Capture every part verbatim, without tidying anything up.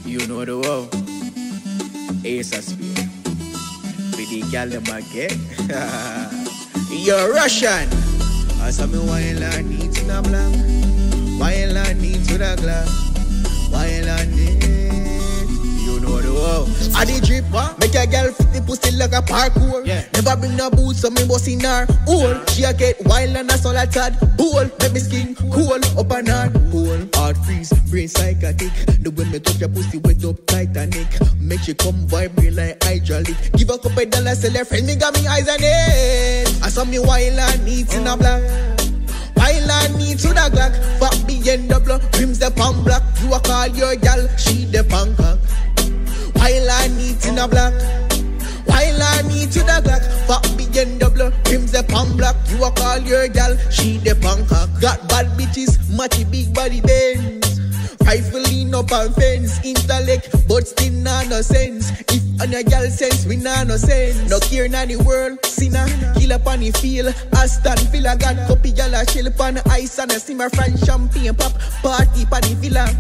You know the wow. Ace of Spade. With the gal them a get. You're Russian. I saw me while I need to the black. While I need to the glass. While I need. You know the wow. I the drip, huh? Make a girl fit the pussy like a parkour. Yeah. Never bring no boots, so me boss in her hole. She a get wild and a solid tad. Bowl, make me skin cool up and hard. Hole, heart freeze, brain psychotic. The way me touch your pussy wet up Titanic. Make she come vibrate like hydraulic. Give a couple dollars, sell her friend, me got me eyes on it. I saw me wild and neat in a black. While I need to the Glock, fuck B N W, rims the pan black. You a call your gal, she the Bangkok. While I need in a black, while I need to the Glock, fuck B N W, rims the pan black. You a call your gal, she the Bangkok. Got bad bitches, matchy big body bends. Rifling up on fence, intellect, but still not no sense. If on a gal sense, we not no sense. No care in the world, sinner, kill up on the field. Aston Villa got copy gal a chill upon the ice and a simmer French champagne pop party pa the villa.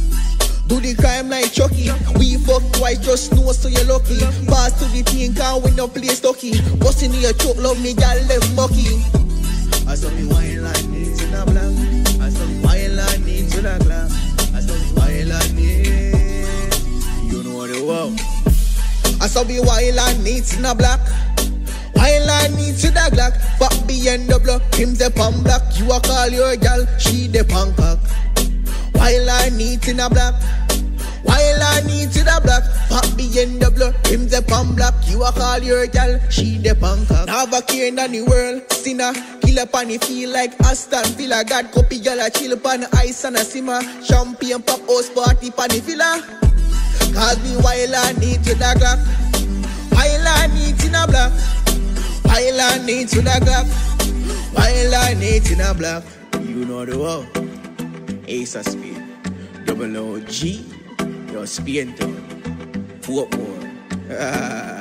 Do the crime like Chucky. We fuck twice, just know so you're lucky. Pass to the team, can't win no play stocky. Bustin' in your choke, love me gal left mucky. I saw me while I need to the black. I saw me while I need to the glass. I saw me while I need. You know the wow. I saw me while I need in a black. While I need to the Glock. Fuck B N W, him the pan black. You a call your gal, she the Bangkok. While I need in a black. While I need to the black. Fuck B N W, him the pan black. You a call your gal, she the Bangkok. Now have a care in the world, sinner. Kill up on the feel like Aston Villa. God copy gal a chill upon the ice and a simmer. Champagne pop house party pan the villa. Cause me while I need to the Glock. While I need in a black. While I need to the Glock. While I need in a black. You know the wow. Ace of Spade. Double O G. Your Spain town. Football.